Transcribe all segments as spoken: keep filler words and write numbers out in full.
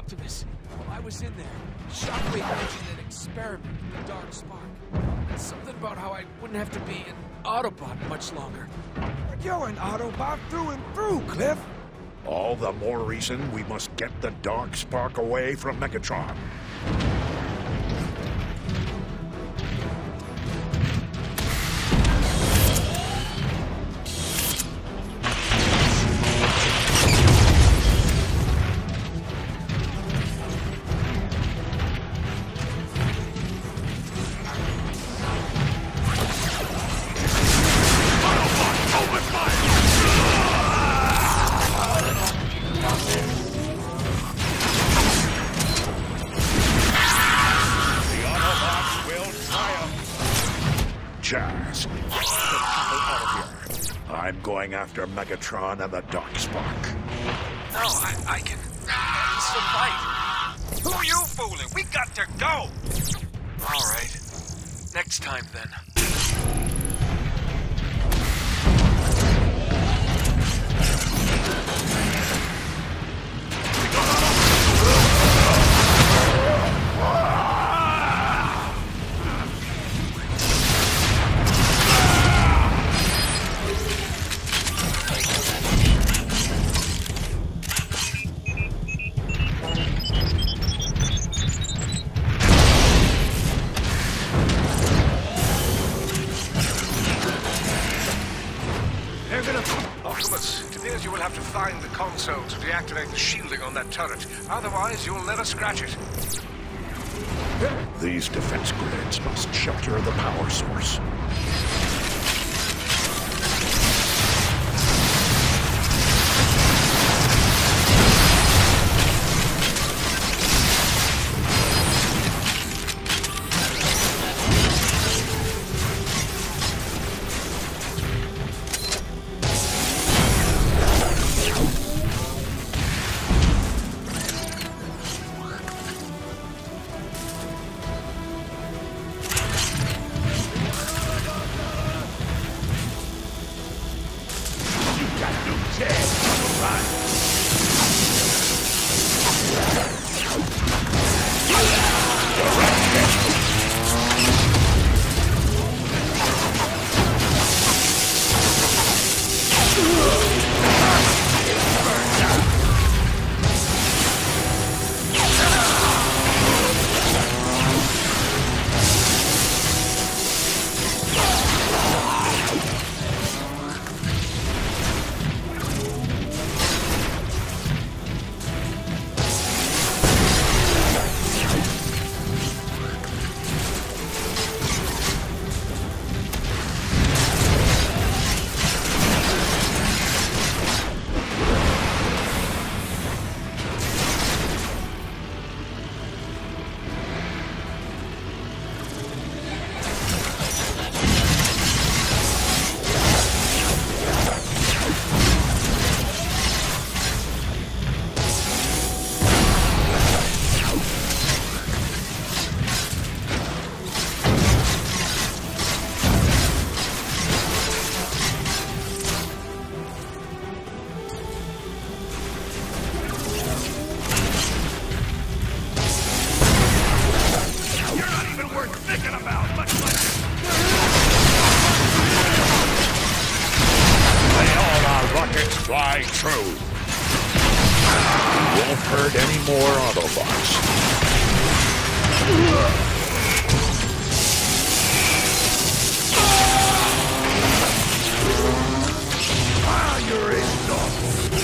Optimus, while I was in there, Shockwave mentioned an experiment with the Dark Spark. Something about how I wouldn't have to be an Autobot much longer. But you're an Autobot through and through, Cliff. All the more reason we must get the Dark Spark away from Megatron. Jazz, get the people out of here. I'm going after Megatron and the Dark Spark. No, I, I can... Uh, it's the fight. Who are you fooling? We got to go! All right. Next time, then. Optimus, it appears you will have to find the console to deactivate the shielding on that turret. Otherwise, you'll never scratch it. These defense grids must shelter the power source. Fly true. You won't hurt any more Autobots. Ah, you're exhausted.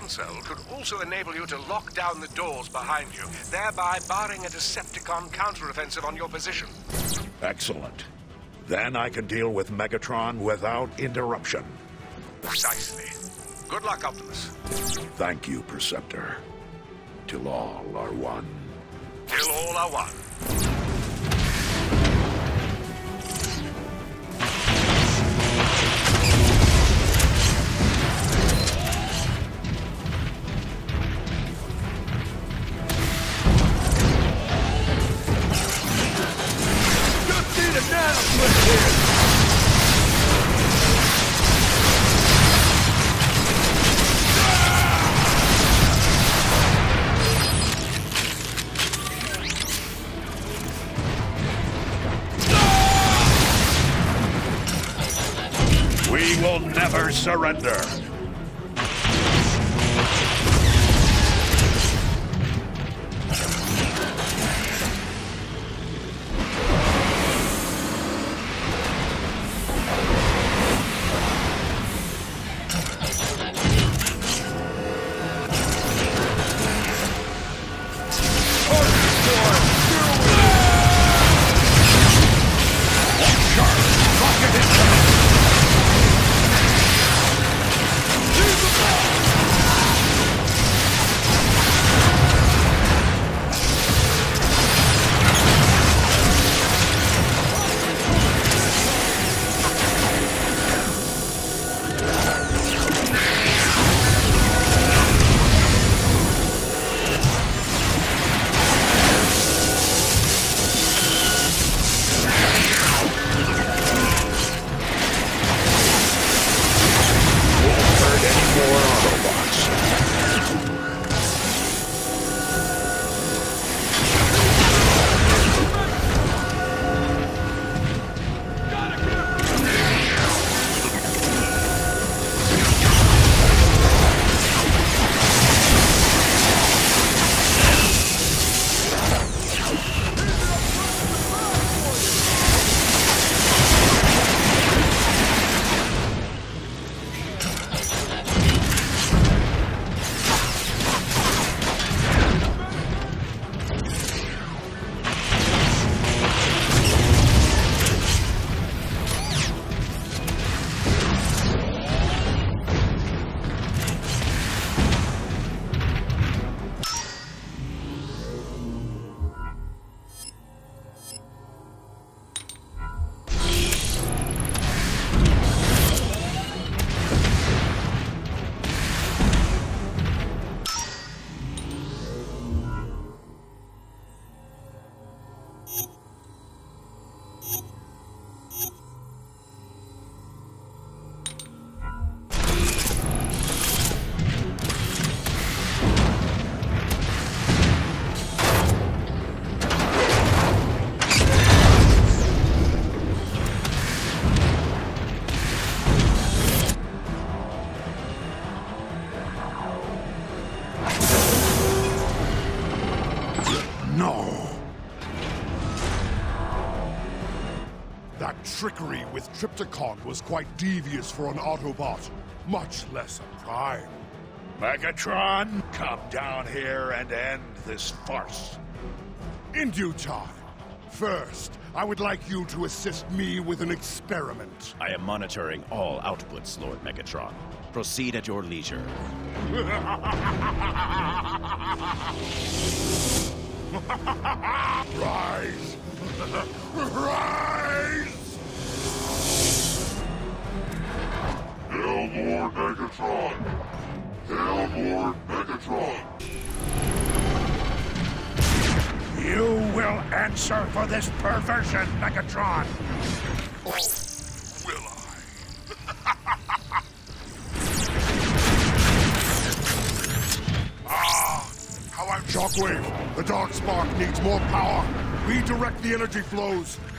console could also enable you to lock down the doors behind you, thereby barring a Decepticon counteroffensive on your position. Excellent. Then I can deal with Megatron without interruption. Precisely. Good luck, Optimus. Thank you, Perceptor. Till all are one. Till all are one. We will never surrender. That trickery with Trypticon was quite devious for an Autobot, much less a Prime. Megatron, come down here and end this farce. In due time. First, I would like you to assist me with an experiment. I am monitoring all outputs, Lord Megatron. Proceed at your leisure. Rise! Rise! Hail Lord Megatron! Hail Lord Megatron! You will answer for this perversion, Megatron! Oh, will I? Ah! How I'm Shockwave! The Dark Spark needs more power! Redirect the energy flows!